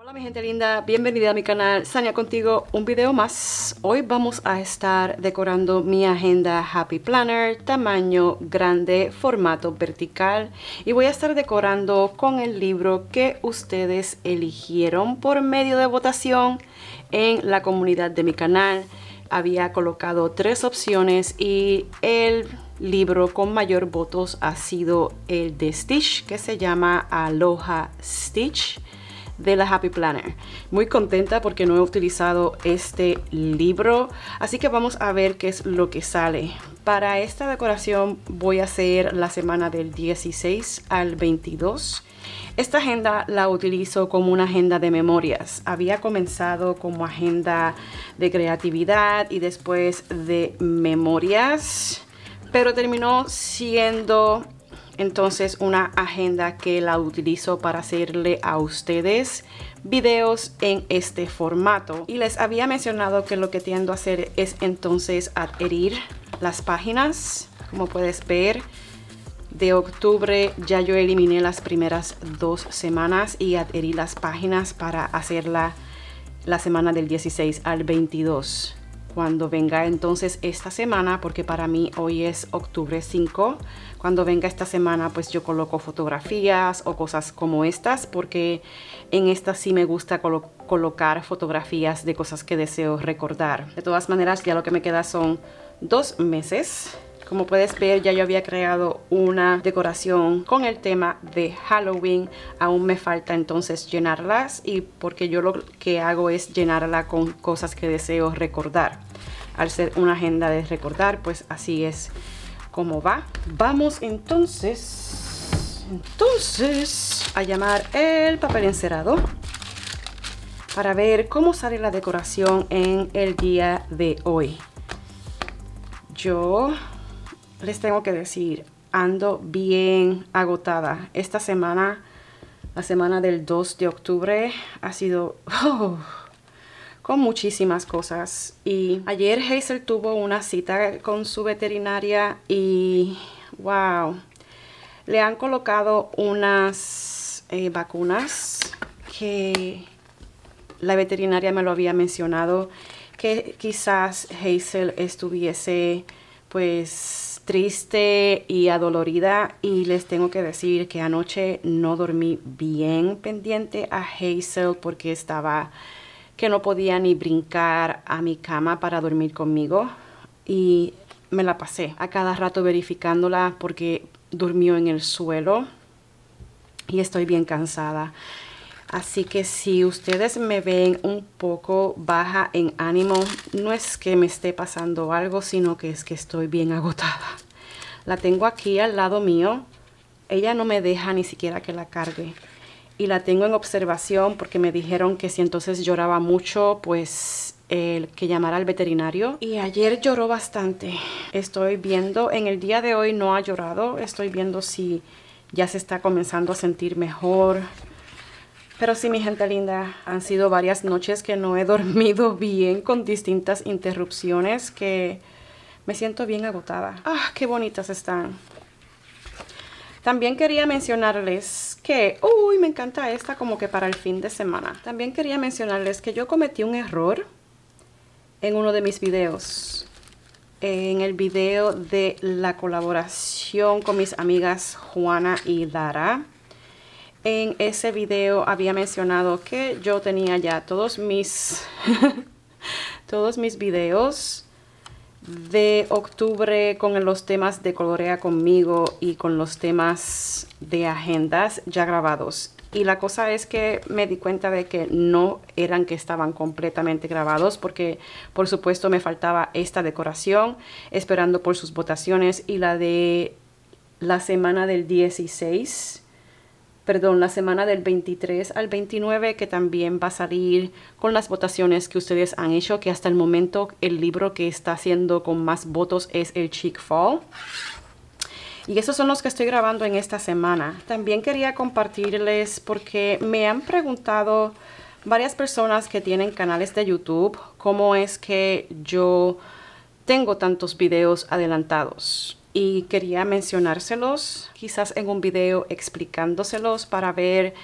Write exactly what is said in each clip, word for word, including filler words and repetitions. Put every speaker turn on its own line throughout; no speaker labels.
Hola mi gente linda, bienvenida a mi canal Sania Contigo, un video más. Hoy vamos a estar decorando mi agenda Happy Planner, tamaño grande, formato vertical, y voy a estar decorando con el libro que ustedes eligieron por medio de votación en la comunidad de mi canal. Había colocado tres opciones y el libro con mayor votos ha sido el de Stitch, que se llama Aloha Stitch, de la Happy Planner. Muy contenta porque no he utilizado este libro, así que vamos a ver qué es lo que sale. Para esta decoración voy a hacer la semana del dieciséis al veintidós. Esta agenda la utilizo como una agenda de memorias. Había comenzado como agenda de creatividad y después de memorias, pero terminó siendo entonces una agenda que la utilizo para hacerle a ustedes videos en este formato. Y les había mencionado que lo que tiendo a hacer es entonces adherir las páginas. Como puedes ver, de octubre ya yo eliminé las primeras dos semanas y adherí las páginas para hacerla la semana del dieciséis al veintidós. Cuando venga entonces esta semana, porque para mí hoy es octubre cinco, cuando venga esta semana pues yo coloco fotografías o cosas como estas, porque en estas sí me gusta colo colocar fotografías de cosas que deseo recordar. De todas maneras, ya lo que me queda son dos meses. Como puedes ver, ya yo había creado una decoración con el tema de Halloween. Aún me falta entonces llenarlas, y porque yo lo que hago es llenarla con cosas que deseo recordar. Al ser una agenda de recordar, pues así es como va. Vamos entonces, entonces a llamar el papel encerado para ver cómo sale la decoración en el día de hoy. Yo les tengo que decir, ando bien agotada. Esta semana, la semana del dos de octubre, ha sido oh, con muchísimas cosas. Y ayer Hazel tuvo una cita con su veterinaria y wow, le han colocado unas eh, vacunas que la veterinaria me lo había mencionado, que quizás Hazel estuviese pues triste y adolorida, y les tengo que decir que anoche no dormí bien pendiente a Hazel porque estaba que no podía ni brincar a mi cama para dormir conmigo, y me la pasé a cada rato verificándola porque durmió en el suelo y estoy bien cansada. Así que si ustedes me ven un poco baja en ánimo, no es que me esté pasando algo, sino que es que estoy bien agotada. La tengo aquí al lado mío. Ella no me deja ni siquiera que la cargue. Y la tengo en observación porque me dijeron que si entonces lloraba mucho, pues el que llamara al veterinario. Y ayer lloró bastante. Estoy viendo, en el día de hoy no ha llorado. Estoy viendo si ya se está comenzando a sentir mejor. Pero sí, mi gente linda, han sido varias noches que no he dormido bien con distintas interrupciones, que me siento bien agotada. ¡Ah, qué bonitas están! También quería mencionarles que, uy, me encanta esta como que para el fin de semana. También quería mencionarles que yo cometí un error en uno de mis videos. En el video de la colaboración con mis amigas Juana y Lara. En ese video había mencionado que yo tenía ya todos mis todos mis videos de octubre con los temas de Colorea Conmigo y con los temas de agendas ya grabados. Y la cosa es que me di cuenta de que no eran que estaban completamente grabados, porque por supuesto me faltaba esta decoración, esperando por sus votaciones, y la de la semana del dieciséis. Perdón, la semana del veintitrés al veintinueve, que también va a salir con las votaciones que ustedes han hecho, que hasta el momento el libro que está haciendo con más votos es el Chick Fall. Y esos son los que estoy grabando en esta semana. También quería compartirles, porque me han preguntado varias personas que tienen canales de YouTube, cómo es que yo tengo tantos videos adelantados. Y quería mencionárselos, quizás en un video explicándoselos, para ver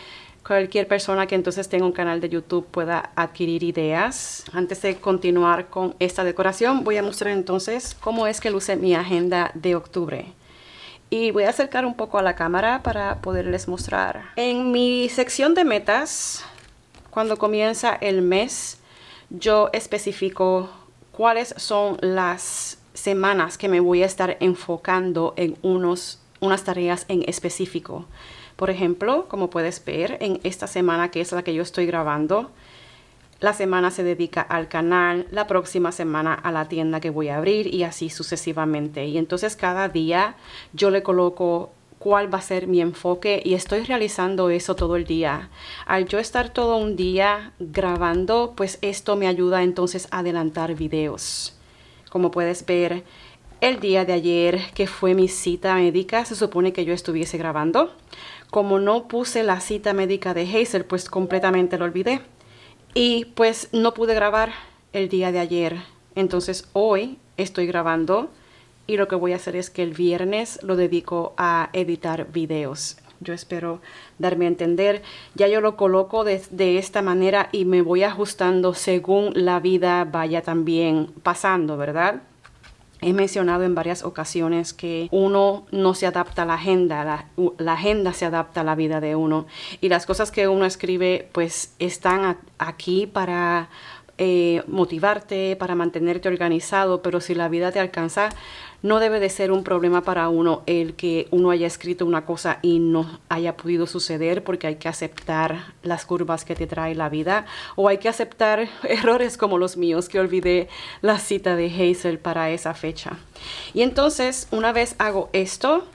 cualquier persona que entonces tenga un canal de YouTube pueda adquirir ideas. Antes de continuar con esta decoración, voy a mostrar entonces cómo es que luce mi agenda de octubre. Y voy a acercar un poco a la cámara para poderles mostrar. En mi sección de metas, cuando comienza el mes, yo especifico cuáles son las semanas que me voy a estar enfocando en unos, unas tareas en específico. Por ejemplo, como puedes ver, en esta semana que es la que yo estoy grabando, la semana se dedica al canal, la próxima semana a la tienda que voy a abrir y así sucesivamente. Y entonces cada día yo le coloco cuál va a ser mi enfoque y estoy realizando eso todo el día. Al yo estar todo un día grabando, pues esto me ayuda entonces a adelantar videos. Como puedes ver, el día de ayer, que fue mi cita médica, se supone que yo estuviese grabando. Como no puse la cita médica de Hazel, pues completamente lo olvidé. Y pues no pude grabar el día de ayer. Entonces hoy estoy grabando y lo que voy a hacer es que el viernes lo dedico a editar videos. Yo espero darme a entender. Ya yo lo coloco de, de esta manera y me voy ajustando según la vida vaya también pasando, ¿verdad? He mencionado en varias ocasiones que uno no se adapta a la agenda, la, la agenda se adapta a la vida de uno. Y las cosas que uno escribe pues están a, aquí para eh, motivarte, para mantenerte organizado, pero si la vida te alcanza, no debe de ser un problema para uno el que uno haya escrito una cosa y no haya podido suceder, porque hay que aceptar las curvas que te trae la vida, o hay que aceptar errores como los míos, que olvidé la cita de Hazel para esa fecha. Y entonces, una vez hago esto,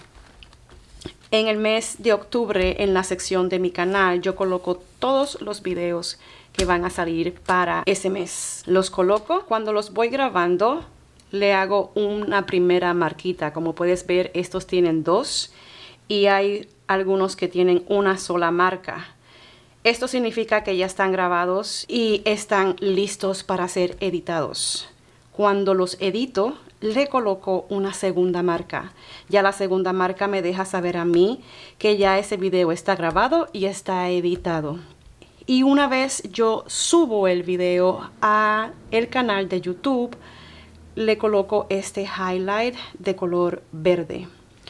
en el mes de octubre, en la sección de mi canal, yo coloco todos los videos que van a salir para ese mes. Los coloco, cuando los voy grabando, le hago una primera marquita. Como puedes ver, estos tienen dos y hay algunos que tienen una sola marca. Esto significa que ya están grabados y están listos para ser editados. Cuando los edito, le coloco una segunda marca. Ya la segunda marca me deja saber a mí que ya ese video está grabado y está editado. Y una vez yo subo el video a el canal de YouTube, le coloco este highlight de color verde.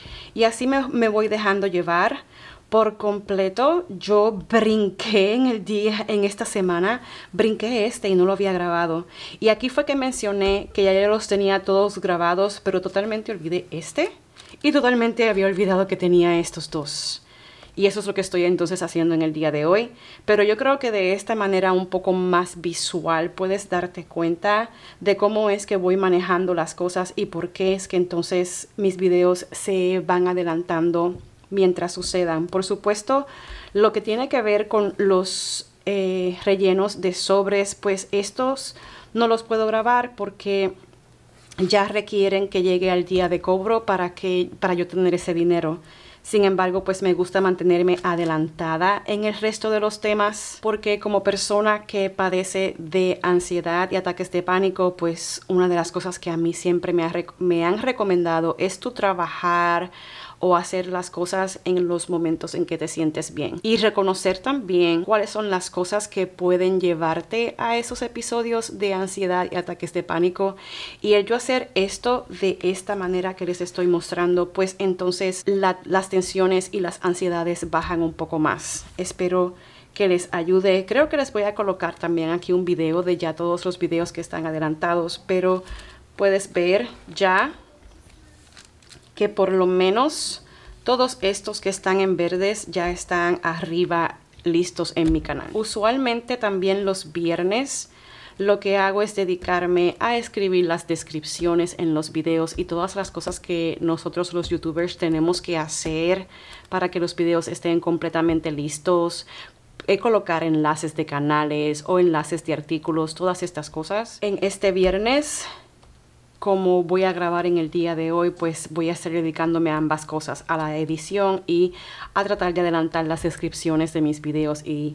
Y así me, me voy dejando llevar por completo. Yo brinqué en el día, en esta semana, brinqué este y no lo había grabado. Y aquí fue que mencioné que ya los tenía todos grabados, pero totalmente olvidé este. Y totalmente había olvidado que tenía estos dos. Y eso es lo que estoy entonces haciendo en el día de hoy. Pero yo creo que de esta manera un poco más visual puedes darte cuenta de cómo es que voy manejando las cosas y por qué es que entonces mis videos se van adelantando mientras sucedan. Por supuesto, lo que tiene que ver con los eh, rellenos de sobres, pues estos no los puedo grabar porque ya requieren que llegue al día de cobro para, que, para yo tener ese dinero. Sin embargo, pues me gusta mantenerme adelantada en el resto de los temas porque como persona que padece de ansiedad y ataques de pánico, pues una de las cosas que a mí siempre me, ha, me han recomendado es tu trabajar o hacer las cosas en los momentos en que te sientes bien. Y reconocer también cuáles son las cosas que pueden llevarte a esos episodios de ansiedad y ataques de pánico. Y el yo hacer esto de esta manera que les estoy mostrando, pues entonces la, las tensiones y las ansiedades bajan un poco más. Espero que les ayude. Creo que les voy a colocar también aquí un video de ya todos los videos que están adelantados, pero puedes ver ya que por lo menos todos estos que están en verdes ya están arriba listos en mi canal. Usualmente también los viernes lo que hago es dedicarme a escribir las descripciones en los videos y todas las cosas que nosotros los youtubers tenemos que hacer para que los videos estén completamente listos. Eh, colocar enlaces de canales o enlaces de artículos, todas estas cosas. En este viernes, como voy a grabar en el día de hoy, pues voy a estar dedicándome a ambas cosas, a la edición y a tratar de adelantar las descripciones de mis videos y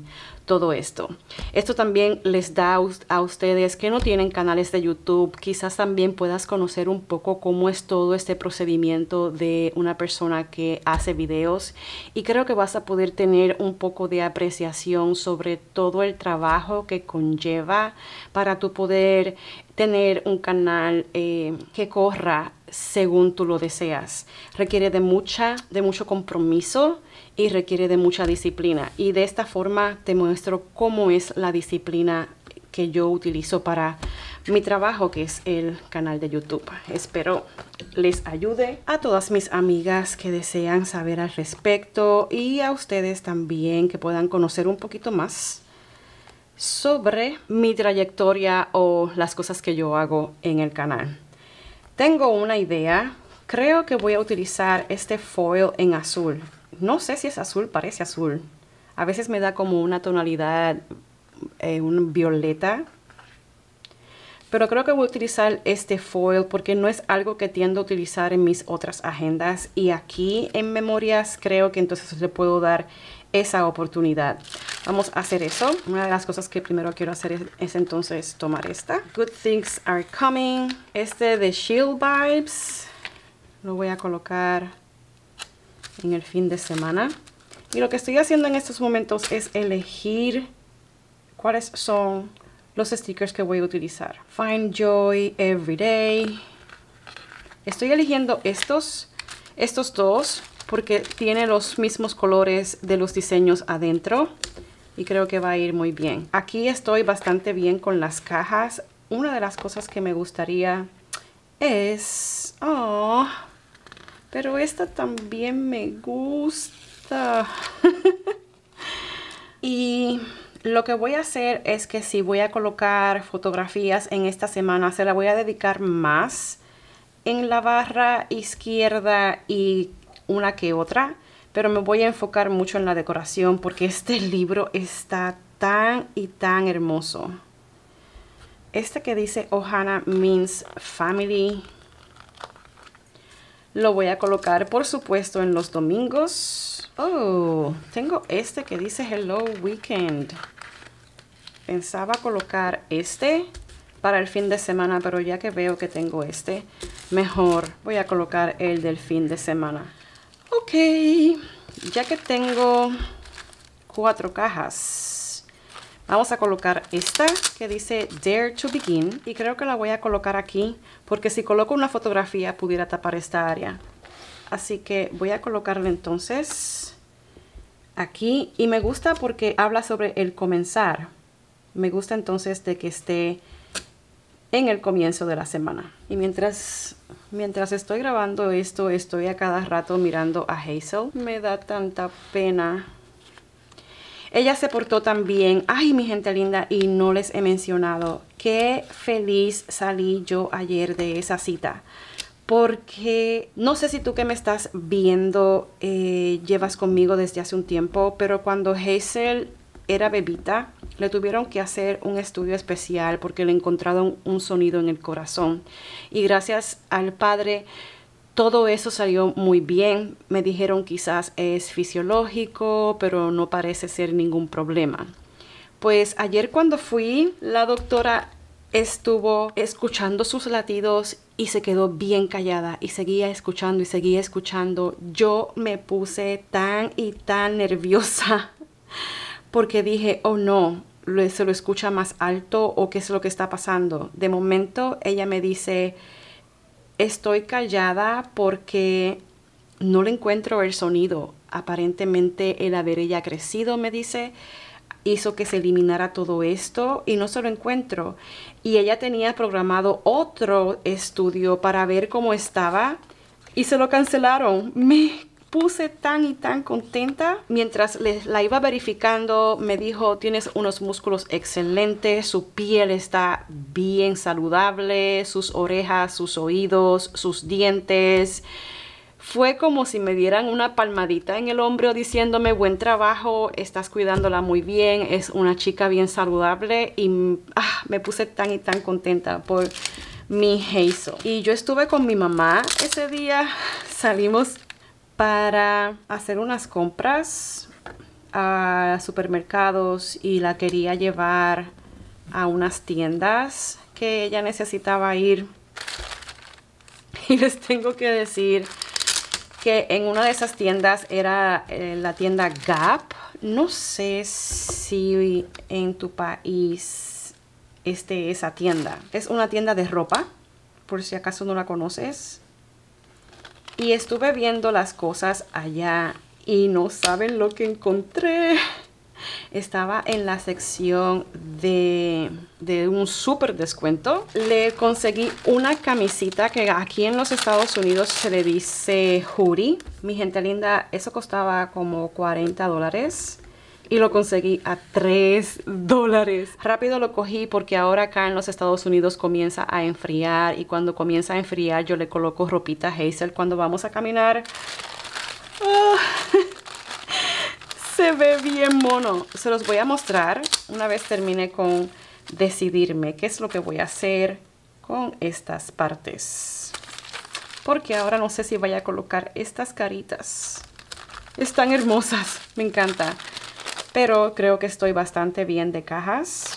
todo esto. Esto también les da a ustedes que no tienen canales de YouTube, quizás también puedas conocer un poco cómo es todo este procedimiento de una persona que hace videos, y creo que vas a poder tener un poco de apreciación sobre todo el trabajo que conlleva para tu poder tener un canal eh, que corra según tú lo deseas. Requiere de mucha, de mucho compromiso y requiere de mucha disciplina. Y de esta forma te muestro cómo es la disciplina que yo utilizo para mi trabajo, que es el canal de YouTube. Espero les ayude a todas mis amigas que desean saber al respecto, y a ustedes también que puedan conocer un poquito más sobre mi trayectoria o las cosas que yo hago en el canal. Tengo una idea. Creo que voy a utilizar este foil en azul. No sé si es azul, parece azul. A veces me da como una tonalidad, eh, un violeta. Pero creo que voy a utilizar este foil porque no es algo que tiendo a utilizar en mis otras agendas. Y aquí en memorias creo que entonces le puedo dar esa oportunidad. Vamos a hacer eso. Una de las cosas que primero quiero hacer es, es entonces tomar esta. Good Things Are Coming. Este de Chill Vibes. Lo voy a colocar en el fin de semana. Y lo que estoy haciendo en estos momentos es elegir cuáles son los stickers que voy a utilizar. Find Joy Everyday. Estoy eligiendo estos, estos dos, porque tiene los mismos colores de los diseños adentro y creo que va a ir muy bien. Aquí estoy bastante bien con las cajas. Una de las cosas que me gustaría es... Oh, pero esta también me gusta. Y lo que voy a hacer es que si voy a colocar fotografías en esta semana, se la voy a dedicar más en la barra izquierda y una que otra, pero me voy a enfocar mucho en la decoración porque este libro está tan y tan hermoso. Este que dice Ohana Means Family lo voy a colocar por supuesto en los domingos. Oh, tengo este que dice Hello Weekend. Pensaba colocar este para el fin de semana, pero ya que veo que tengo este, mejor voy a colocar el del fin de semana. Ok, ya que tengo cuatro cajas, vamos a colocar esta que dice Dare to Begin, y creo que la voy a colocar aquí porque si coloco una fotografía pudiera tapar esta área. Así que voy a colocarla entonces aquí, y me gusta porque habla sobre el comenzar. Me gusta entonces de que esté en el comienzo de la semana. Y mientras, mientras estoy grabando esto, estoy a cada rato mirando a Hazel. Me da tanta pena. Ella se portó tan bien. Ay, mi gente linda, y no les he mencionado qué feliz salí yo ayer de esa cita. Porque no sé si tú que me estás viendo eh, llevas conmigo desde hace un tiempo, pero cuando Hazel era bebita, le tuvieron que hacer un estudio especial porque le encontraron un sonido en el corazón. Y gracias al padre, todo eso salió muy bien. Me dijeron quizás es fisiológico, pero no parece ser ningún problema. Pues ayer cuando fui, la doctora estuvo escuchando sus latidos y se quedó bien callada y seguía escuchando y seguía escuchando. Yo me puse tan y tan nerviosa porque dije, oh no, se lo escucha más alto o qué es lo que está pasando. De momento ella me dice, estoy callada porque no le encuentro el sonido. Aparentemente el haber ella crecido, me dice, hizo que se eliminara todo esto y no se lo encuentro. Y ella tenía programado otro estudio para ver cómo estaba y se lo cancelaron. Me puse tan y tan contenta. Mientras les, la iba verificando, me dijo, tienes unos músculos excelentes, su piel está bien saludable, sus orejas, sus oídos, sus dientes. Fue como si me dieran una palmadita en el hombro diciéndome, buen trabajo, estás cuidándola muy bien, es una chica bien saludable. Y ah, me puse tan y tan contenta por mi Hazel. Y yo estuve con mi mamá ese día, salimos para hacer unas compras a supermercados y la quería llevar a unas tiendas que ella necesitaba ir. Y les tengo que decir que en una de esas tiendas era eh, la tienda Gap. No sé si en tu país esté esa tienda. Es una tienda de ropa, por si acaso no la conoces. Y estuve viendo las cosas allá y no saben lo que encontré. Estaba en la sección de, de un súper descuento. Le conseguí una camisita que aquí en los Estados Unidos se le dice hoodie. Mi gente linda, eso costaba como cuarenta dólares. Y lo conseguí a tres dólares. Rápido lo cogí porque ahora acá en los Estados Unidos comienza a enfriar. Y cuando comienza a enfriar yo le coloco ropita Hazel cuando vamos a caminar. Oh. Se ve bien mono. Se los voy a mostrar una vez termine con decidirme qué es lo que voy a hacer con estas partes. Porque ahora no sé si vaya a colocar estas caritas. Están hermosas, me encanta. Pero creo que estoy bastante bien de cajas.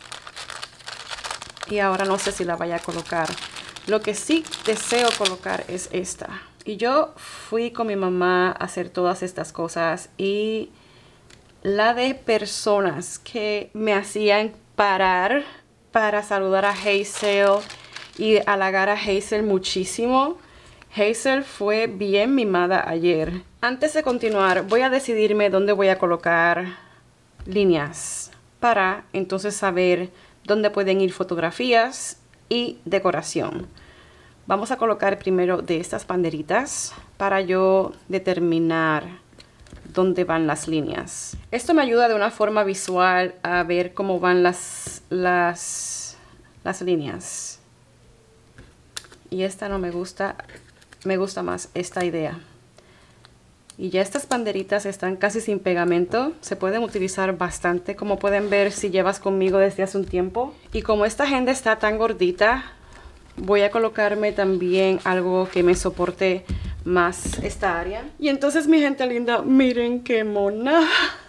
Y ahora no sé si la vaya a colocar. Lo que sí deseo colocar es esta. Y yo fui con mi mamá a hacer todas estas cosas y la de personas que me hacían parar para saludar a Hazel y halagar a Hazel muchísimo. Hazel fue bien mimada ayer. Antes de continuar, voy a decidirme dónde voy a colocar líneas para entonces saber dónde pueden ir fotografías y decoración. Vamos a colocar primero de estas banderitas para yo determinar dónde van las líneas. Esto me ayuda de una forma visual a ver cómo van las, las, las líneas. Y esta no me gusta, me gusta más esta idea. Y ya estas banderitas están casi sin pegamento. Se pueden utilizar bastante, como pueden ver si llevas conmigo desde hace un tiempo. Y como esta agenda está tan gordita, voy a colocarme también algo que me soporte más esta área. Y entonces, mi gente linda, miren qué mona.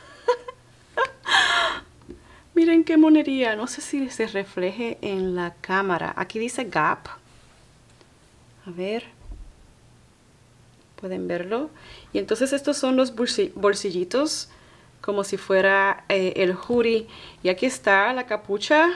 Miren qué monería. No sé si se refleje en la cámara. Aquí dice Gap. A ver. Pueden verlo. Y entonces estos son los bolsillitos. Como si fuera eh, el hoodie. Y aquí está la capucha.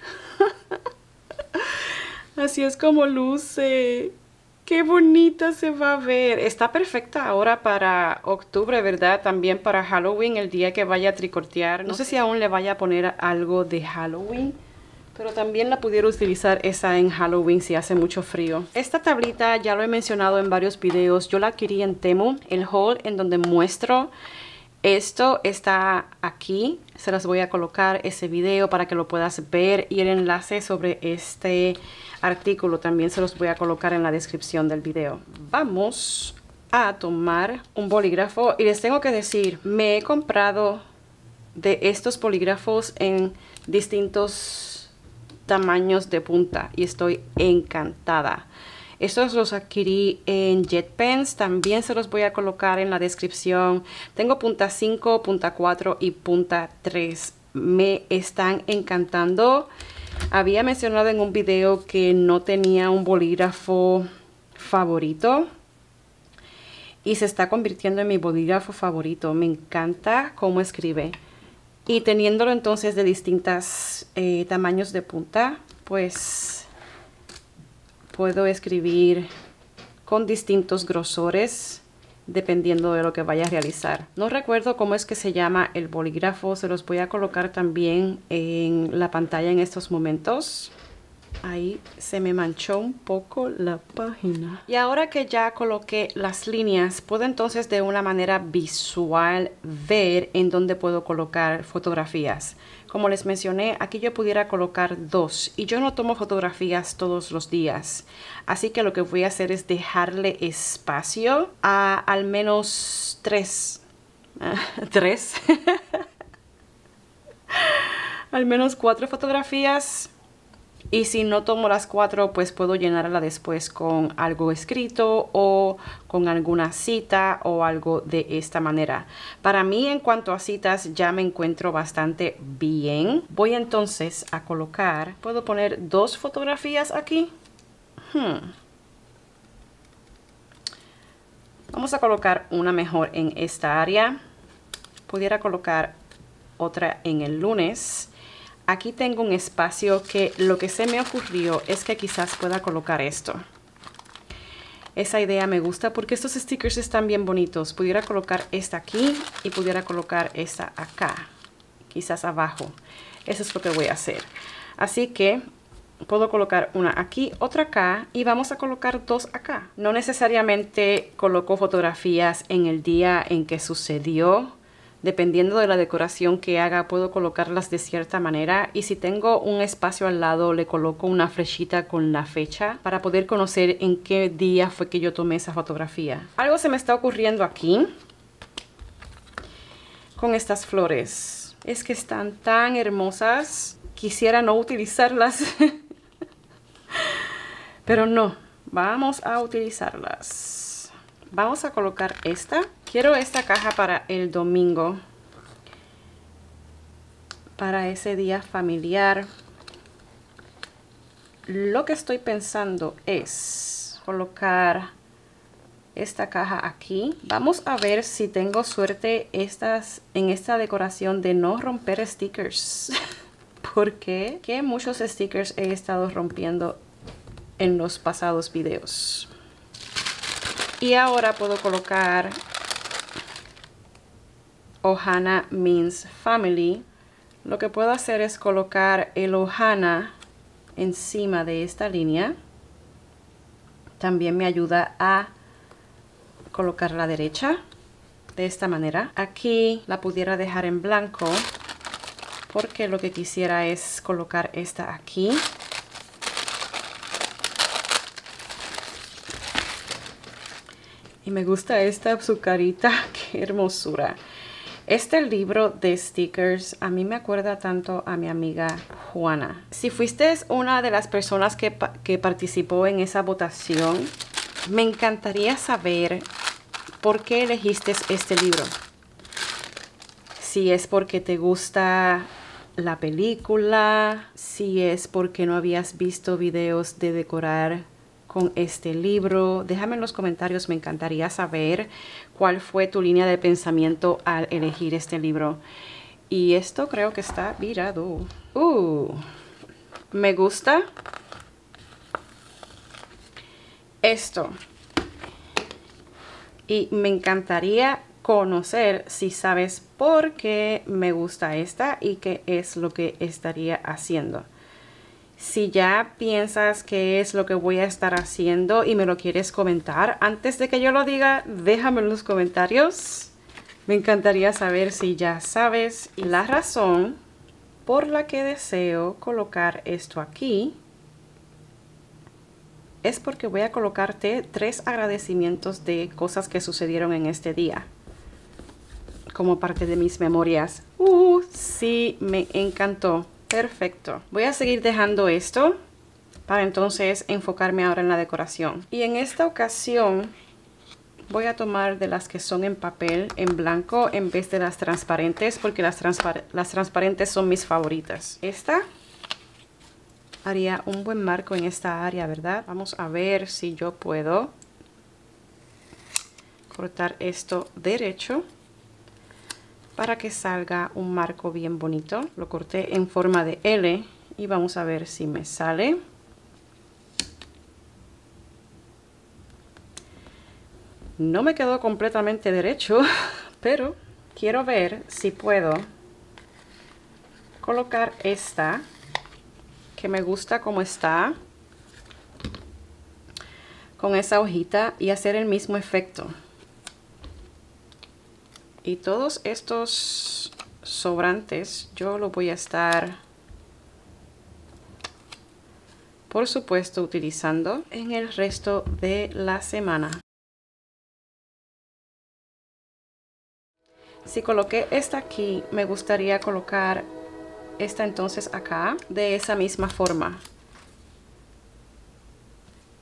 Así es como luce. ¡Qué bonita se va a ver! Está perfecta ahora para octubre, ¿verdad? También para Halloween, el día que vaya a tricotear. No sé si aún le vaya a poner algo de Halloween, pero también la pudiera utilizar esa en Halloween si hace mucho frío. Esta tablita ya lo he mencionado en varios videos. Yo la adquirí en Temu. El haul en donde muestro esto está aquí. Se las voy a colocar ese video para que lo puedas ver. Y el enlace sobre este artículo también se los voy a colocar en la descripción del video. Vamos a tomar un bolígrafo. Y les tengo que decir, me he comprado de estos bolígrafos en distintos tamaños de punta. Y estoy encantada. Estos los adquirí en JetPens, también se los voy a colocar en la descripción. Tengo punta cinco, punta cuatro y punta tres. Me están encantando. Había mencionado en un video que no tenía un bolígrafo favorito. Y se está convirtiendo en mi bolígrafo favorito. Me encanta cómo escribe. Y teniéndolo entonces de distintos eh, tamaños de punta, pues puedo escribir con distintos grosores dependiendo de lo que vaya a realizar. No recuerdo cómo es que se llama el bolígrafo. Se los voy a colocar también en la pantalla en estos momentos. Ahí se me manchó un poco la página. Y ahora que ya coloqué las líneas, puedo entonces de una manera visual ver en dónde puedo colocar fotografías. Como les mencioné, aquí yo pudiera colocar dos. Y yo no tomo fotografías todos los días. Así que lo que voy a hacer es dejarle espacio a al menos tres. ¿Tres? Al menos cuatro fotografías Y si no tomo las cuatro, pues puedo llenarla después con algo escrito o con alguna cita o algo de esta manera. Para mí, en cuanto a citas, ya me encuentro bastante bien. Voy entonces a colocar, ¿puedo poner dos fotografías aquí? Hmm. Vamos a colocar una mejor en esta área. Pudiera colocar otra en el lunes. Aquí tengo un espacio que lo que se me ocurrió es que quizás pueda colocar esto. Esa idea me gusta porque estos stickers están bien bonitos. Pudiera colocar esta aquí y pudiera colocar esta acá. Quizás abajo. Eso es lo que voy a hacer. Así que puedo colocar una aquí, otra acá y vamos a colocar dos acá. No necesariamente coloco fotografías en el día en que sucedió. Dependiendo de la decoración que haga, puedo colocarlas de cierta manera. Y si tengo un espacio al lado, le coloco una flechita con la fecha para poder conocer en qué día fue que yo tomé esa fotografía. Algo se me está ocurriendo aquí con estas flores. Es que están tan hermosas. Quisiera no utilizarlas. Pero no, vamos a utilizarlas. Vamos a colocar esta. Quiero esta caja para el domingo. Para ese día familiar. Lo que estoy pensando es colocar esta caja aquí. Vamos a ver si tengo suerte estas, en esta decoración de no romper stickers. Porque que muchos stickers he estado rompiendo en los pasados videos. Y ahora puedo colocar Ohana means family. Lo que puedo hacer es colocar el Ohana encima de esta línea. También me ayuda a colocar la derecha de esta manera. Aquí la pudiera dejar en blanco porque lo que quisiera es colocar esta aquí. Y me gusta esta azucarita, qué hermosura. Este libro de stickers a mí me acuerda tanto a mi amiga Juana. Si fuiste una de las personas que, que participó en esa votación, me encantaría saber por qué elegiste este libro. Si es porque te gusta la película, si es porque no habías visto videos de decorar con este libro. Déjame en los comentarios, me encantaría saber cuál fue tu línea de pensamiento al elegir este libro. Y esto creo que está virado. Uh, me gusta esto. Y me encantaría conocer si sabes por qué me gusta esta y qué es lo que estaría haciendo. Si ya piensas qué es lo que voy a estar haciendo y me lo quieres comentar, antes de que yo lo diga, déjame en los comentarios. Me encantaría saber si ya sabes. Y la razón por la que deseo colocar esto aquí es porque voy a colocarte tres agradecimientos de cosas que sucedieron en este día. Como parte de mis memorias. Uh, sí, me encantó. Perfecto. Voy a seguir dejando esto para entonces enfocarme ahora en la decoración. Y en esta ocasión voy a tomar de las que son en papel, en blanco, en vez de las transparentes, porque las, transpar las transparentes son mis favoritas. Esta haría un buen marco en esta área, ¿verdad? Vamos a ver si yo puedo cortar esto derecho para que salga un marco bien bonito. Lo corté en forma de L y vamos a ver si me sale. No me quedó completamente derecho, pero quiero ver si puedo colocar esta, que me gusta como está, con esa hojita y hacer el mismo efecto. Y todos estos sobrantes yo los voy a estar, por supuesto, utilizando en el resto de la semana. Si coloqué esta aquí, me gustaría colocar esta entonces acá de esa misma forma.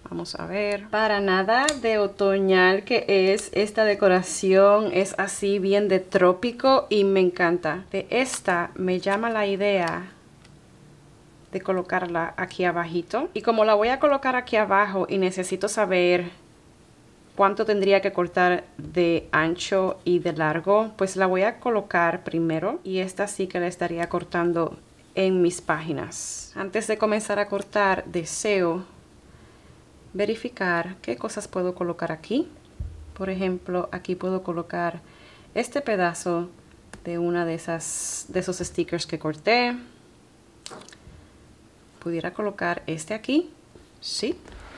Vamos a ver. Para nada de otoñal que es esta decoración. Es así bien de trópico y me encanta. De esta me llama la idea de colocarla aquí abajito. Y como la voy a colocar aquí abajo y necesito saber cuánto tendría que cortar de ancho y de largo, pues la voy a colocar primero. Y esta sí que la estaría cortando en mis páginas. Antes de comenzar a cortar, deseo verificar qué cosas puedo colocar aquí. Por ejemplo, aquí puedo colocar este pedazo de una de esas de esos stickers que corté. Pudiera colocar este aquí, sí.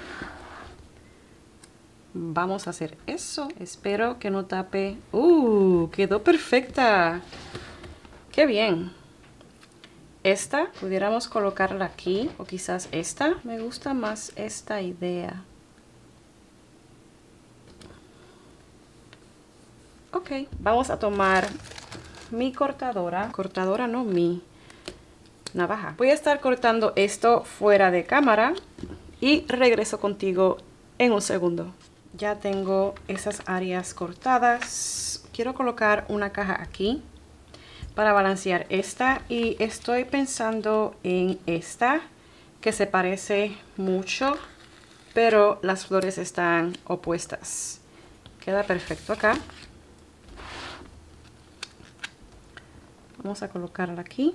Vamos a hacer eso. Espero que no tape. ¡Uh! Quedó perfecta. ¡Qué bien! Esta pudiéramos colocarla aquí, o quizás esta. Me gusta más esta idea. Ok, vamos a tomar mi cortadora. Cortadora no, mi navaja. Voy a estar cortando esto fuera de cámara y regreso contigo en un segundo. Ya tengo esas áreas cortadas. Quiero colocar una caja aquí para balancear esta, y estoy pensando en esta que se parece mucho, pero las flores están opuestas. Queda perfecto acá. Vamos a colocarla aquí.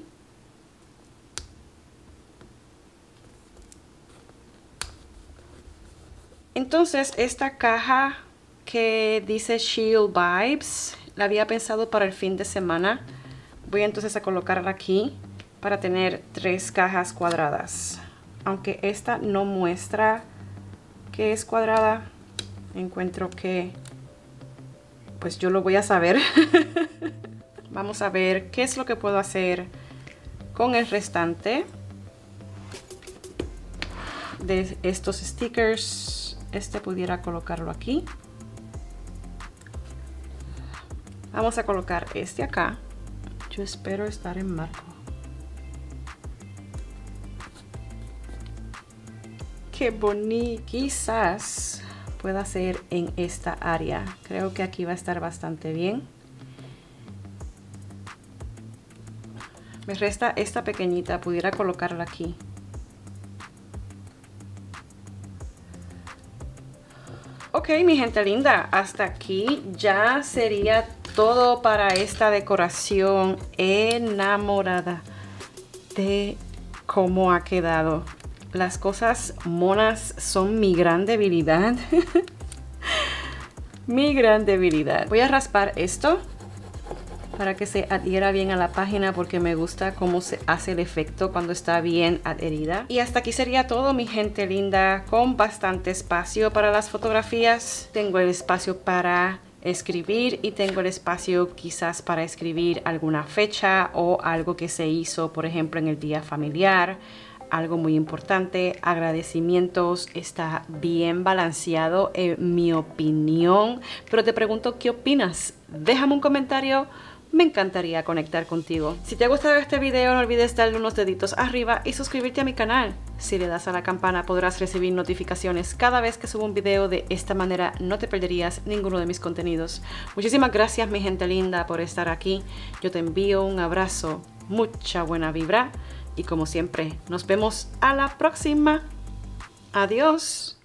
Entonces esta caja que dice Chill Vibes la había pensado para el fin de semana. Voy entonces a colocarla aquí para tener tres cajas cuadradas. Aunque esta no muestra que es cuadrada, encuentro que pues yo lo voy a saber. Vamos a ver qué es lo que puedo hacer con el restante de estos stickers. Este pudiera colocarlo aquí. Vamos a colocar este acá. Yo espero estar en marco. Qué bonito. Quizás pueda ser en esta área. Creo que aquí va a estar bastante bien. Me resta esta pequeñita. Pudiera colocarla aquí. Ok, mi gente linda. Hasta aquí ya sería todo para esta decoración. Enamorada de cómo ha quedado. Las cosas monas son mi gran debilidad. Mi gran debilidad. Voy a raspar esto para que se adhiera bien a la página, porque me gusta cómo se hace el efecto cuando está bien adherida. Y hasta aquí sería todo, mi gente linda, con bastante espacio para las fotografías. Tengo el espacio para escribir y tengo el espacio quizás para escribir alguna fecha o algo que se hizo, por ejemplo, en el día familiar. Algo muy importante, agradecimientos. Está bien balanceado en mi opinión, pero te pregunto, ¿qué opinas? Déjame un comentario. Me encantaría conectar contigo. Si te ha gustado este video, no olvides darle unos deditos arriba y suscribirte a mi canal. Si le das a la campana, podrás recibir notificaciones cada vez que subo un video. De esta manera no te perderías ninguno de mis contenidos. Muchísimas gracias, mi gente linda, por estar aquí. Yo te envío un abrazo, mucha buena vibra y como siempre, nos vemos a la próxima. Adiós.